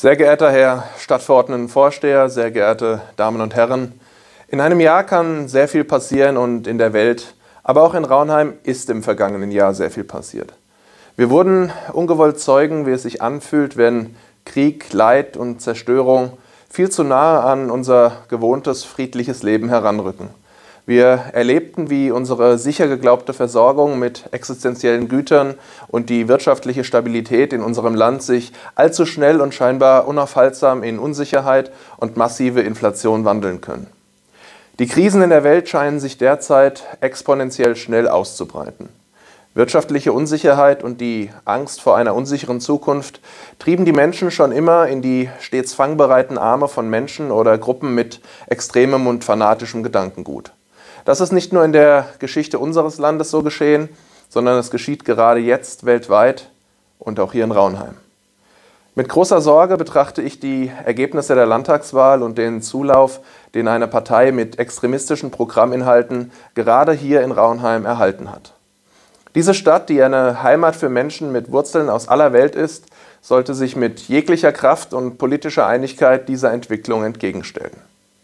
Sehr geehrter Herr Stadtverordnetenvorsteher, sehr geehrte Damen und Herren, in einem Jahr kann sehr viel passieren und in der Welt, aber auch in Raunheim ist im vergangenen Jahr sehr viel passiert. Wir wurden ungewollt Zeugen, wie es sich anfühlt, wenn Krieg, Leid und Zerstörung viel zu nahe an unser gewohntes, friedliches Leben heranrücken. Wir erlebten, wie unsere sicher geglaubte Versorgung mit existenziellen Gütern und die wirtschaftliche Stabilität in unserem Land sich allzu schnell und scheinbar unaufhaltsam in Unsicherheit und massive Inflation wandeln können. Die Krisen in der Welt scheinen sich derzeit exponentiell schnell auszubreiten. Wirtschaftliche Unsicherheit und die Angst vor einer unsicheren Zukunft trieben die Menschen schon immer in die stets fangbereiten Arme von Menschen oder Gruppen mit extremem und fanatischem Gedankengut. Das ist nicht nur in der Geschichte unseres Landes so geschehen, sondern es geschieht gerade jetzt weltweit und auch hier in Raunheim. Mit großer Sorge betrachte ich die Ergebnisse der Landtagswahl und den Zulauf, den eine Partei mit extremistischen Programminhalten gerade hier in Raunheim erhalten hat. Diese Stadt, die eine Heimat für Menschen mit Wurzeln aus aller Welt ist, sollte sich mit jeglicher Kraft und politischer Einigkeit dieser Entwicklung entgegenstellen.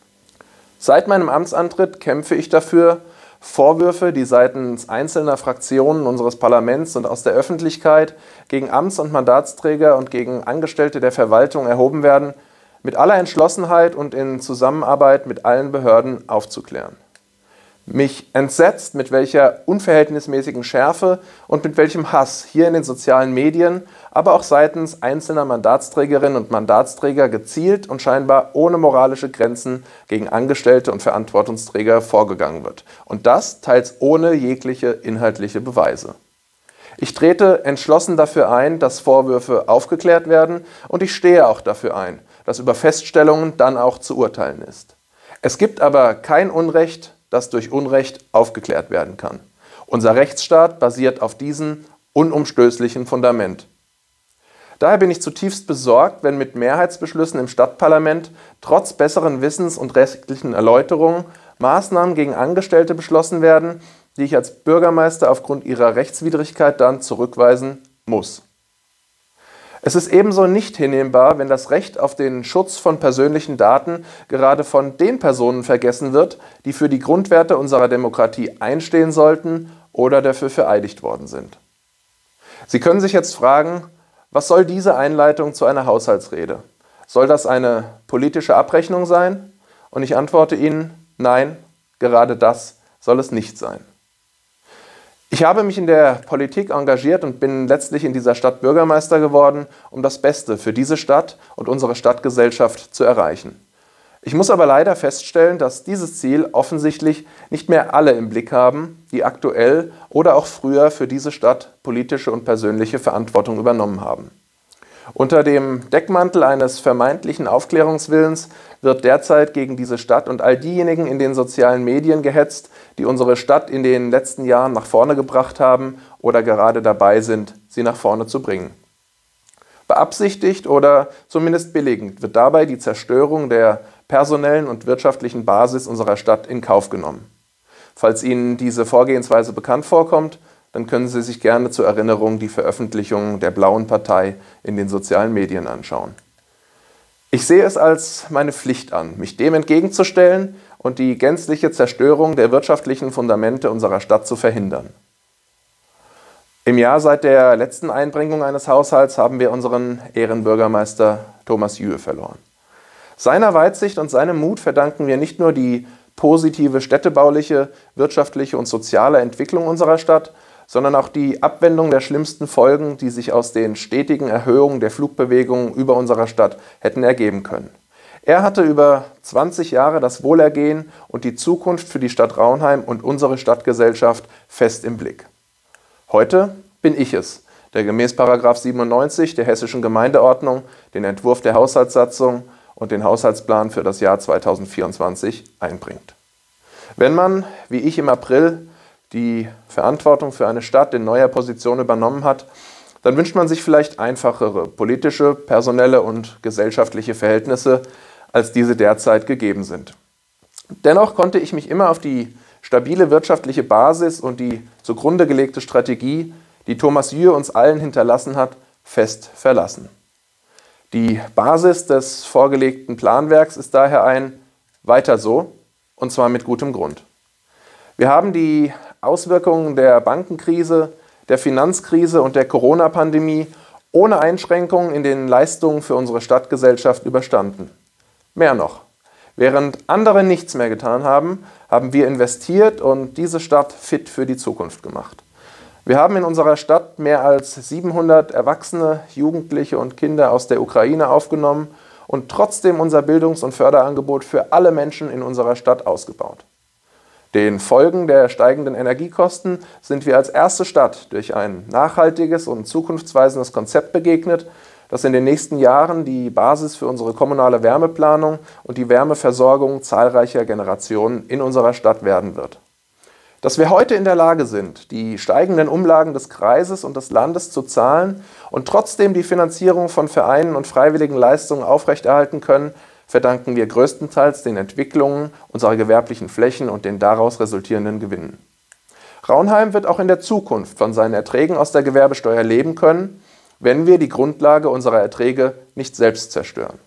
Seit meinem Amtsantritt kämpfe ich dafür, Vorwürfe, die seitens einzelner Fraktionen unseres Parlaments und aus der Öffentlichkeit gegen Amts- und Mandatsträger und gegen Angestellte der Verwaltung erhoben werden, mit aller Entschlossenheit und in Zusammenarbeit mit allen Behörden aufzuklären. Mich entsetzt, mit welcher unverhältnismäßigen Schärfe und mit welchem Hass hier in den sozialen Medien, aber auch seitens einzelner Mandatsträgerinnen und Mandatsträger gezielt und scheinbar ohne moralische Grenzen gegen Angestellte und Verantwortungsträger vorgegangen wird. Und das teils ohne jegliche inhaltliche Beweise. Ich trete entschlossen dafür ein, dass Vorwürfe aufgeklärt werden, und ich stehe auch dafür ein, dass über Feststellungen dann auch zu urteilen ist. Es gibt aber kein Unrecht, das durch Unrecht aufgeklärt werden kann. Unser Rechtsstaat basiert auf diesem unumstößlichen Fundament. Daher bin ich zutiefst besorgt, wenn mit Mehrheitsbeschlüssen im Stadtparlament trotz besseren Wissens und rechtlichen Erläuterungen Maßnahmen gegen Angestellte beschlossen werden, die ich als Bürgermeister aufgrund ihrer Rechtswidrigkeit dann zurückweisen muss. Es ist ebenso nicht hinnehmbar, wenn das Recht auf den Schutz von persönlichen Daten gerade von den Personen vergessen wird, die für die Grundwerte unserer Demokratie einstehen sollten oder dafür vereidigt worden sind. Sie können sich jetzt fragen, was soll diese Einleitung zu einer Haushaltsrede? Soll das eine politische Abrechnung sein? Und ich antworte Ihnen, nein, gerade das soll es nicht sein. Ich habe mich in der Politik engagiert und bin letztlich in dieser Stadt Bürgermeister geworden, um das Beste für diese Stadt und unsere Stadtgesellschaft zu erreichen. Ich muss aber leider feststellen, dass dieses Ziel offensichtlich nicht mehr alle im Blick haben, die aktuell oder auch früher für diese Stadt politische und persönliche Verantwortung übernommen haben. Unter dem Deckmantel eines vermeintlichen Aufklärungswillens wird derzeit gegen diese Stadt und all diejenigen in den sozialen Medien gehetzt, die unsere Stadt in den letzten Jahren nach vorne gebracht haben oder gerade dabei sind, sie nach vorne zu bringen. Beabsichtigt oder zumindest billigend wird dabei die Zerstörung der personellen und wirtschaftlichen Basis unserer Stadt in Kauf genommen. Falls Ihnen diese Vorgehensweise bekannt vorkommt, dann können Sie sich gerne zur Erinnerung die Veröffentlichung der Blauen Partei in den sozialen Medien anschauen. Ich sehe es als meine Pflicht an, mich dem entgegenzustellen und die gänzliche Zerstörung der wirtschaftlichen Fundamente unserer Stadt zu verhindern. Im Jahr seit der letzten Einbringung eines Haushalts haben wir unseren Ehrenbürgermeister Thomas Jühe verloren. Seiner Weitsicht und seinem Mut verdanken wir nicht nur die positive städtebauliche, wirtschaftliche und soziale Entwicklung unserer Stadt, sondern auch die Abwendung der schlimmsten Folgen, die sich aus den stetigen Erhöhungen der Flugbewegungen über unserer Stadt hätten ergeben können. Er hatte über 20 Jahre das Wohlergehen und die Zukunft für die Stadt Raunheim und unsere Stadtgesellschaft fest im Blick. Heute bin ich es, der gemäß § 97 der Hessischen Gemeindeordnung den Entwurf der Haushaltssatzung und den Haushaltsplan für das Jahr 2024 einbringt. Wenn man, wie ich im April, die Verantwortung für eine Stadt in neuer Position übernommen hat, dann wünscht man sich vielleicht einfachere politische, personelle und gesellschaftliche Verhältnisse, als diese derzeit gegeben sind. Dennoch konnte ich mich immer auf die stabile wirtschaftliche Basis und die zugrunde gelegte Strategie, die Thomas Jühe uns allen hinterlassen hat, fest verlassen. Die Basis des vorgelegten Planwerks ist daher ein Weiter so, und zwar mit gutem Grund. Wir haben die Auswirkungen der Bankenkrise, der Finanzkrise und der Corona-Pandemie ohne Einschränkungen in den Leistungen für unsere Stadtgesellschaft überstanden. Mehr noch, während andere nichts mehr getan haben, haben wir investiert und diese Stadt fit für die Zukunft gemacht. Wir haben in unserer Stadt mehr als 700 Erwachsene, Jugendliche und Kinder aus der Ukraine aufgenommen und trotzdem unser Bildungs- und Förderangebot für alle Menschen in unserer Stadt ausgebaut. Den Folgen der steigenden Energiekosten sind wir als erste Stadt durch ein nachhaltiges und zukunftsweisendes Konzept begegnet, das in den nächsten Jahren die Basis für unsere kommunale Wärmeplanung und die Wärmeversorgung zahlreicher Generationen in unserer Stadt werden wird. Dass wir heute in der Lage sind, die steigenden Umlagen des Kreises und des Landes zu zahlen und trotzdem die Finanzierung von Vereinen und freiwilligen Leistungen aufrechterhalten können, verdanken wir größtenteils den Entwicklungen unserer gewerblichen Flächen und den daraus resultierenden Gewinnen. Raunheim wird auch in der Zukunft von seinen Erträgen aus der Gewerbesteuer leben können, wenn wir die Grundlage unserer Erträge nicht selbst zerstören.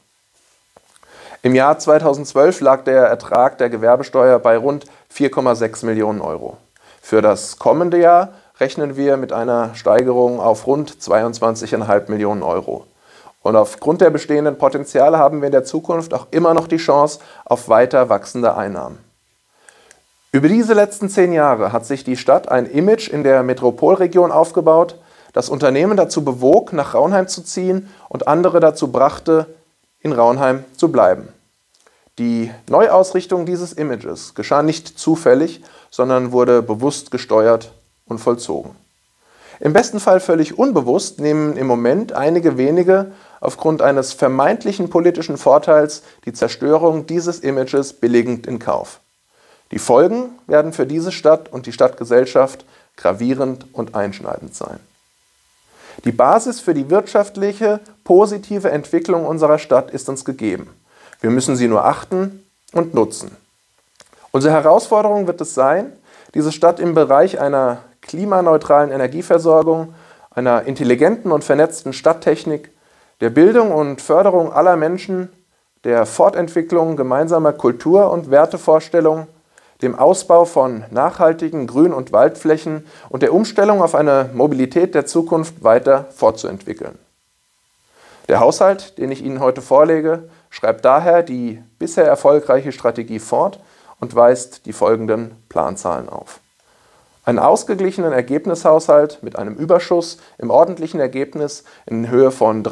Im Jahr 2012 lag der Ertrag der Gewerbesteuer bei rund 4,6 Millionen Euro. Für das kommende Jahr rechnen wir mit einer Steigerung auf rund 22,5 Millionen Euro. Und aufgrund der bestehenden Potenziale haben wir in der Zukunft auch immer noch die Chance auf weiter wachsende Einnahmen. Über diese letzten 10 Jahre hat sich die Stadt ein Image in der Metropolregion aufgebaut, das Unternehmen dazu bewog, nach Raunheim zu ziehen und andere dazu brachte, in Raunheim zu bleiben. Die Neuausrichtung dieses Images geschah nicht zufällig, sondern wurde bewusst gesteuert und vollzogen. Im besten Fall völlig unbewusst nehmen im Moment einige wenige aufgrund eines vermeintlichen politischen Vorteils die Zerstörung dieses Images billigend in Kauf. Die Folgen werden für diese Stadt und die Stadtgesellschaft gravierend und einschneidend sein. Die Basis für die wirtschaftliche, positive Entwicklung unserer Stadt ist uns gegeben. Wir müssen sie nur achten und nutzen. Unsere Herausforderung wird es sein, diese Stadt im Bereich einer klimaneutralen Energieversorgung, einer intelligenten und vernetzten Stadttechnik, der Bildung und Förderung aller Menschen, der Fortentwicklung gemeinsamer Kultur- und Wertevorstellungen, dem Ausbau von nachhaltigen Grün- und Waldflächen und der Umstellung auf eine Mobilität der Zukunft weiter fortzuentwickeln. Der Haushalt, den ich Ihnen heute vorlege, schreibt daher die bisher erfolgreiche Strategie fort und weist die folgenden Planzahlen auf. Einen ausgeglichenen Ergebnishaushalt mit einem Überschuss im ordentlichen Ergebnis in Höhe von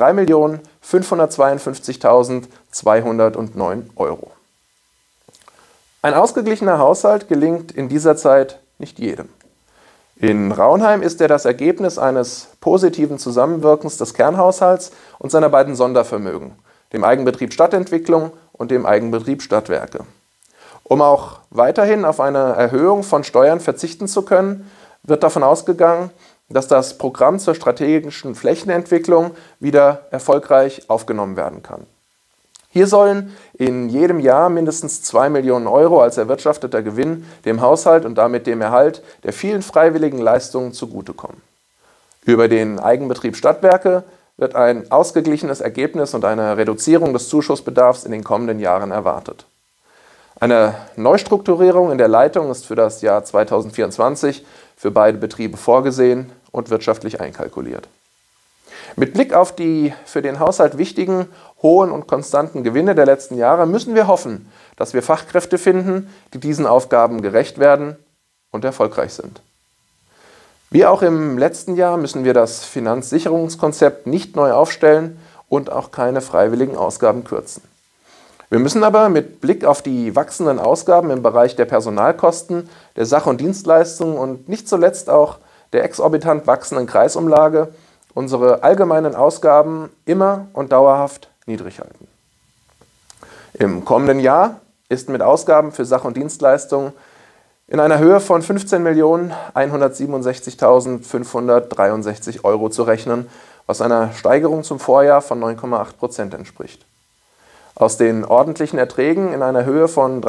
3.552.209 Euro. Ein ausgeglichener Haushalt gelingt in dieser Zeit nicht jedem. In Raunheim ist er das Ergebnis eines positiven Zusammenwirkens des Kernhaushalts und seiner beiden Sondervermögen, dem Eigenbetrieb Stadtentwicklung und dem Eigenbetrieb Stadtwerke. Um auch weiterhin auf eine Erhöhung von Steuern verzichten zu können, wird davon ausgegangen, dass das Programm zur strategischen Flächenentwicklung wieder erfolgreich aufgenommen werden kann. Hier sollen in jedem Jahr mindestens 2 Millionen Euro als erwirtschafteter Gewinn dem Haushalt und damit dem Erhalt der vielen freiwilligen Leistungen zugutekommen. Über den Eigenbetrieb Stadtwerke wird ein ausgeglichenes Ergebnis und eine Reduzierung des Zuschussbedarfs in den kommenden Jahren erwartet. Eine Neustrukturierung in der Leitung ist für das Jahr 2024 für beide Betriebe vorgesehen und wirtschaftlich einkalkuliert. Mit Blick auf die für den Haushalt wichtigen, hohen und konstanten Gewinne der letzten Jahre müssen wir hoffen, dass wir Fachkräfte finden, die diesen Aufgaben gerecht werden und erfolgreich sind. Wie auch im letzten Jahr müssen wir das Finanzsicherungskonzept nicht neu aufstellen und auch keine freiwilligen Ausgaben kürzen. Wir müssen aber mit Blick auf die wachsenden Ausgaben im Bereich der Personalkosten, der Sach- und Dienstleistungen und nicht zuletzt auch der exorbitant wachsenden Kreisumlage unsere allgemeinen Ausgaben immer und dauerhaft niedrig halten. Im kommenden Jahr ist mit Ausgaben für Sach- und Dienstleistungen in einer Höhe von 15.167.563 Euro zu rechnen, was einer Steigerung zum Vorjahr von 9,8% entspricht. Aus den ordentlichen Erträgen in einer Höhe von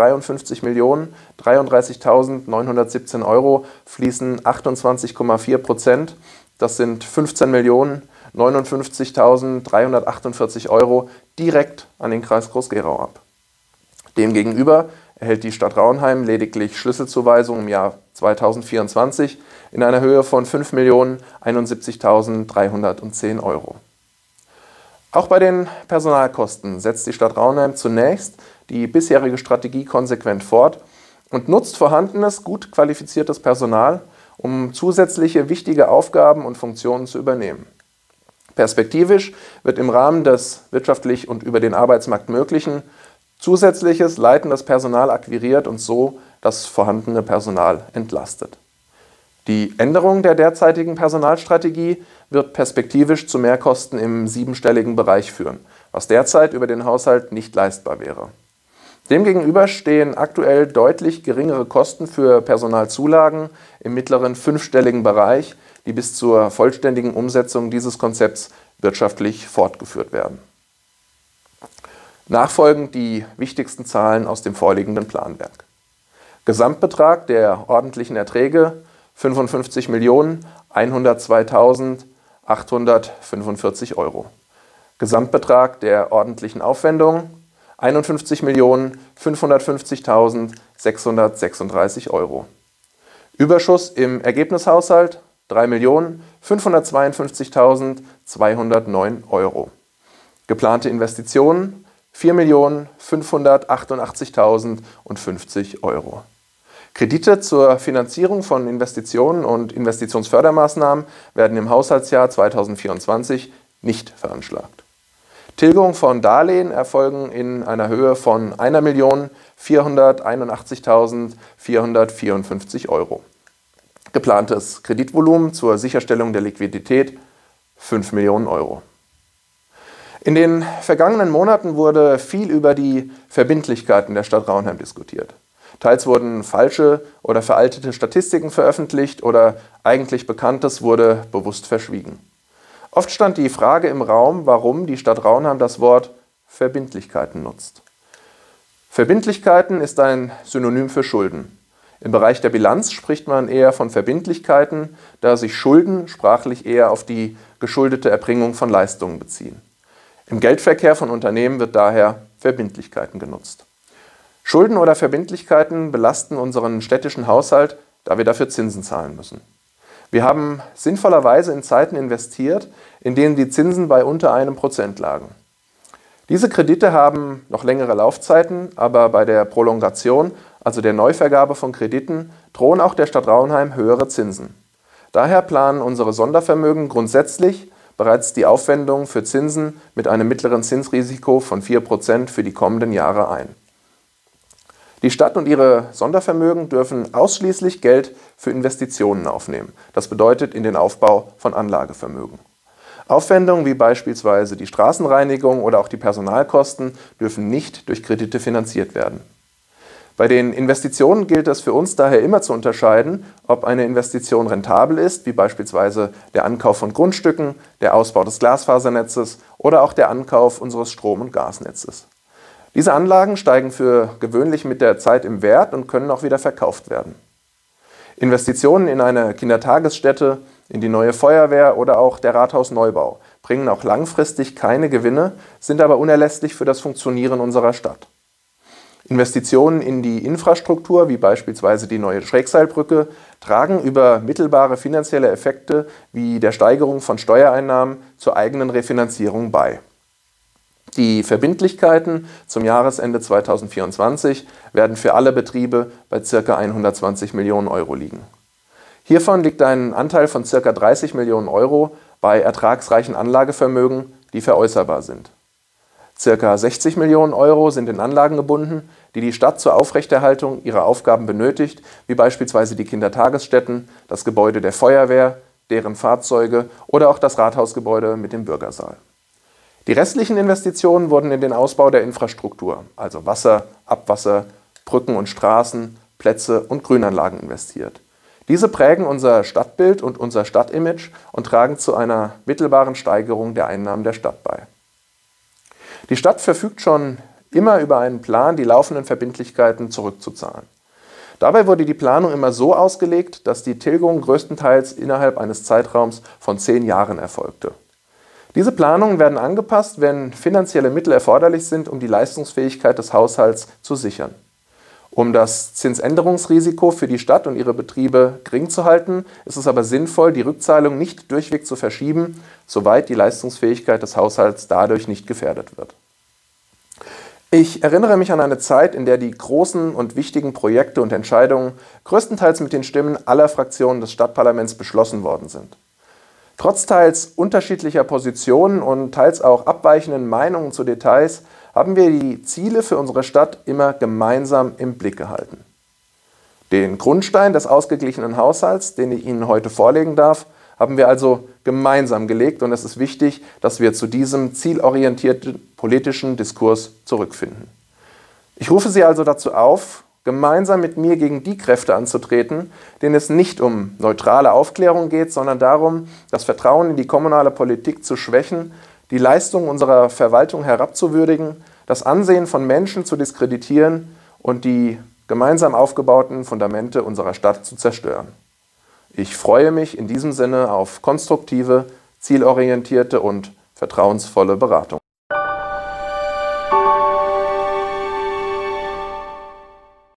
53.033.917 Euro fließen 28,4%, das sind 15 59.348 Euro direkt an den Kreis Groß-Gerau ab. Demgegenüber erhält die Stadt Raunheim lediglich Schlüsselzuweisungen im Jahr 2024 in einer Höhe von 5.071.310 Euro. Auch bei den Personalkosten setzt die Stadt Raunheim zunächst die bisherige Strategie konsequent fort und nutzt vorhandenes, gut qualifiziertes Personal, um zusätzliche wichtige Aufgaben und Funktionen zu übernehmen. Perspektivisch wird im Rahmen des wirtschaftlich und über den Arbeitsmarkt Möglichen zusätzliches leitendes Personal akquiriert und so das vorhandene Personal entlastet. Die Änderung der derzeitigen Personalstrategie wird perspektivisch zu Mehrkosten im siebenstelligen Bereich führen, was derzeit über den Haushalt nicht leistbar wäre. Demgegenüber stehen aktuell deutlich geringere Kosten für Personalzulagen im mittleren fünfstelligen Bereich, die bis zur vollständigen Umsetzung dieses Konzepts wirtschaftlich fortgeführt werden. Nachfolgend die wichtigsten Zahlen aus dem vorliegenden Planwerk. Gesamtbetrag der ordentlichen Erträge 55.102.845 Euro. Gesamtbetrag der ordentlichen Aufwendungen 51.550.636 Euro. Überschuss im Ergebnishaushalt 3.552.209 Euro. Geplante Investitionen 4.588.050 Euro. Kredite zur Finanzierung von Investitionen und Investitionsfördermaßnahmen werden im Haushaltsjahr 2024 nicht veranschlagt. Tilgung von Darlehen erfolgen in einer Höhe von 1.481.454 Euro. Geplantes Kreditvolumen zur Sicherstellung der Liquidität 5 Millionen Euro. In den vergangenen Monaten wurde viel über die Verbindlichkeiten der Stadt Raunheim diskutiert. Teils wurden falsche oder veraltete Statistiken veröffentlicht oder eigentlich Bekanntes wurde bewusst verschwiegen. Oft stand die Frage im Raum, warum die Stadt Raunheim das Wort Verbindlichkeiten nutzt. Verbindlichkeiten ist ein Synonym für Schulden. Im Bereich der Bilanz spricht man eher von Verbindlichkeiten, da sich Schulden sprachlich eher auf die geschuldete Erbringung von Leistungen beziehen. Im Geldverkehr von Unternehmen wird daher Verbindlichkeiten genutzt. Schulden oder Verbindlichkeiten belasten unseren städtischen Haushalt, da wir dafür Zinsen zahlen müssen. Wir haben sinnvollerweise in Zeiten investiert, in denen die Zinsen bei unter 1% lagen. Diese Kredite haben noch längere Laufzeiten, aber bei der Prolongation, also der Neuvergabe von Krediten, drohen auch der Stadt Raunheim höhere Zinsen. Daher planen unsere Sondervermögen grundsätzlich bereits die Aufwendung für Zinsen mit einem mittleren Zinsrisiko von 4% für die kommenden Jahre ein. Die Stadt und ihre Sondervermögen dürfen ausschließlich Geld für Investitionen aufnehmen. Das bedeutet in den Aufbau von Anlagevermögen. Aufwendungen wie beispielsweise die Straßenreinigung oder auch die Personalkosten dürfen nicht durch Kredite finanziert werden. Bei den Investitionen gilt es für uns daher immer zu unterscheiden, ob eine Investition rentabel ist, wie beispielsweise der Ankauf von Grundstücken, der Ausbau des Glasfasernetzes oder auch der Ankauf unseres Strom- und Gasnetzes. Diese Anlagen steigen für gewöhnlich mit der Zeit im Wert und können auch wieder verkauft werden. Investitionen in eine Kindertagesstätte, in die neue Feuerwehr oder auch der Rathausneubau bringen auch langfristig keine Gewinne, sind aber unerlässlich für das Funktionieren unserer Stadt. Investitionen in die Infrastruktur, wie beispielsweise die neue Schrägseilbrücke, tragen über mittelbare finanzielle Effekte wie der Steigerung von Steuereinnahmen zur eigenen Refinanzierung bei. Die Verbindlichkeiten zum Jahresende 2024 werden für alle Betriebe bei ca. 120 Millionen Euro liegen. Hiervon liegt ein Anteil von ca. 30 Millionen Euro bei ertragsreichen Anlagevermögen, die veräußerbar sind. Ca. 60 Millionen Euro sind in Anlagen gebunden, die die Stadt zur Aufrechterhaltung ihrer Aufgaben benötigt, wie beispielsweise die Kindertagesstätten, das Gebäude der Feuerwehr, deren Fahrzeuge oder auch das Rathausgebäude mit dem Bürgersaal. Die restlichen Investitionen wurden in den Ausbau der Infrastruktur, also Wasser, Abwasser, Brücken und Straßen, Plätze und Grünanlagen investiert. Diese prägen unser Stadtbild und unser Stadtimage und tragen zu einer mittelbaren Steigerung der Einnahmen der Stadt bei. Die Stadt verfügt schon immer über einen Plan, die laufenden Verbindlichkeiten zurückzuzahlen. Dabei wurde die Planung immer so ausgelegt, dass die Tilgung größtenteils innerhalb eines Zeitraums von 10 Jahren erfolgte. Diese Planungen werden angepasst, wenn finanzielle Mittel erforderlich sind, um die Leistungsfähigkeit des Haushalts zu sichern. Um das Zinsänderungsrisiko für die Stadt und ihre Betriebe gering zu halten, ist es aber sinnvoll, die Rückzahlung nicht durchweg zu verschieben, soweit die Leistungsfähigkeit des Haushalts dadurch nicht gefährdet wird. Ich erinnere mich an eine Zeit, in der die großen und wichtigen Projekte und Entscheidungen größtenteils mit den Stimmen aller Fraktionen des Stadtparlaments beschlossen worden sind. Trotz teils unterschiedlicher Positionen und teils auch abweichenden Meinungen zu Details haben wir die Ziele für unsere Stadt immer gemeinsam im Blick gehalten. Den Grundstein des ausgeglichenen Haushalts, den ich Ihnen heute vorlegen darf, haben wir also gemeinsam gelegt und es ist wichtig, dass wir zu diesem zielorientierten politischen Diskurs zurückfinden. Ich rufe Sie also dazu auf, gemeinsam mit mir gegen die Kräfte anzutreten, denen es nicht um neutrale Aufklärung geht, sondern darum, das Vertrauen in die kommunale Politik zu schwächen, die Leistung unserer Verwaltung herabzuwürdigen, das Ansehen von Menschen zu diskreditieren und die gemeinsam aufgebauten Fundamente unserer Stadt zu zerstören. Ich freue mich in diesem Sinne auf konstruktive, zielorientierte und vertrauensvolle Beratungen.